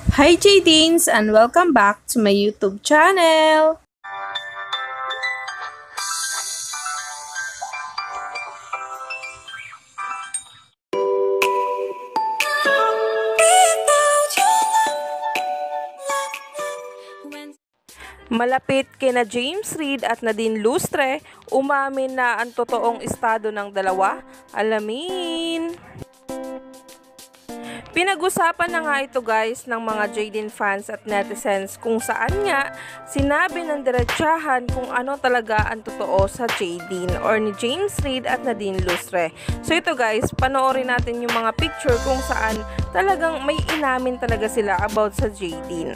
Hi Jadines and welcome back to my YouTube channel! Malapit kina James Reid at Nadine Lustre, umamin na ang totoong estado ng dalawa. Alamin! Pinag-usapan na nga ito guys ng mga Jadine fans at netizens kung saan nga sinabi ng diretsahan kung ano talaga ang totoo sa Jadine or ni James Reid at Nadine Lustre. So ito guys, panoorin natin yung mga picture kung saan talagang may inamin talaga sila about sa Jadine.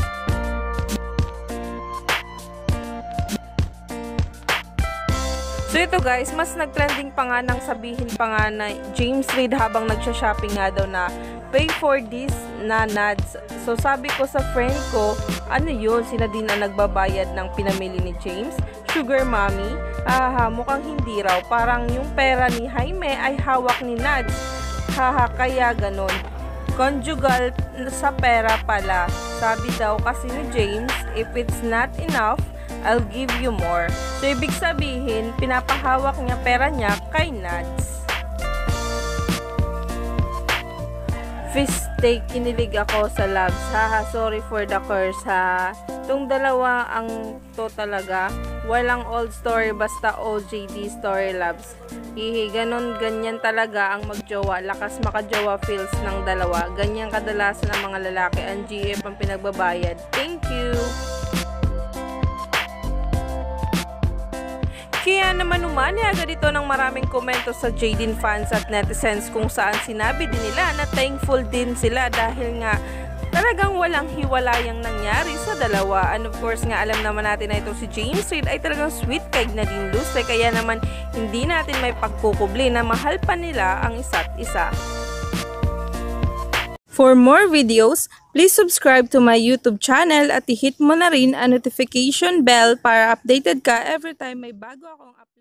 So ito guys, mas nag-trending pa nga nang sabihin pa nga na James Reid habang nagsha-shopping nga daw na pay for this na nads. So sabi ko sa friend ko, ano yun, si Nadine ang nagbabayad ng pinamili ni James? Sugar mommy? Haha, mukhang hindi raw. Parang yung pera ni Jaime ay hawak ni Nads. Haha, kaya ganon. Conjugal sa pera pala. Sabi daw kasi ni James, if it's not enough, I'll give you more. So, ibig sabihin, pinapahawak niya pera niya kay Nads. Fish steak, kinilig ako sa loves. Haha, sorry for the curse ha. Itong dalawa ang to talaga. Walang old story, basta OJD story loves. Hihi, ganon, ganyan talaga ang magjowa. Lakas makajowa feels ng dalawa. Ganyan kadalasan ng mga lalaki. Ang GF ang pinagbabayad. Thank you! Kaya naman umani agad ito ng maraming komento sa Jadine fans at netizens kung saan sinabi din nila na thankful din sila dahil nga talagang walang hiwalayang nangyari sa dalawa. And of course nga alam naman natin na itong si James Reid ay talagang sweet kay Nadine Lustre, kaya naman hindi natin may pagkukubli na mahal pa nila ang isa't isa. For more videos, please subscribe to my YouTube channel at i-hit mo na rin ang notification bell para updated ka every time may bago akong upload.